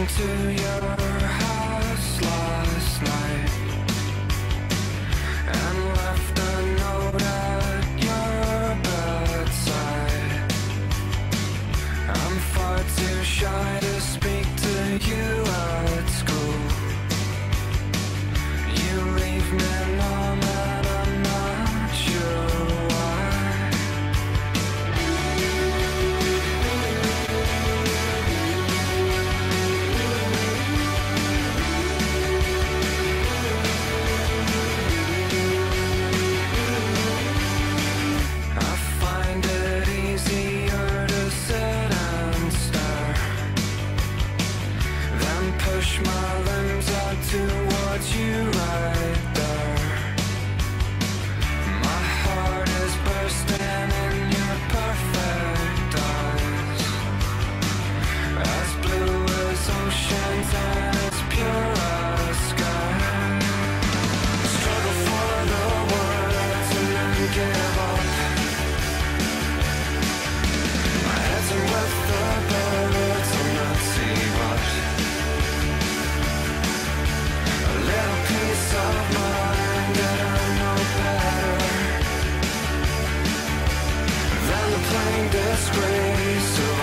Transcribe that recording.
to your house last night and left a note at your bedside. I'm far too shy to speak to you at school. You leave me numb and I'm not sure why. I find it easier to sit and stare than push my limbs out towards you right there. My heart is bursting in your perfect eyes, as blue as oceans and as pure as sky. Struggle for the words and then give up. My head's in with the birds and not see what. A little piece of mind that I know better than the plain disgrace of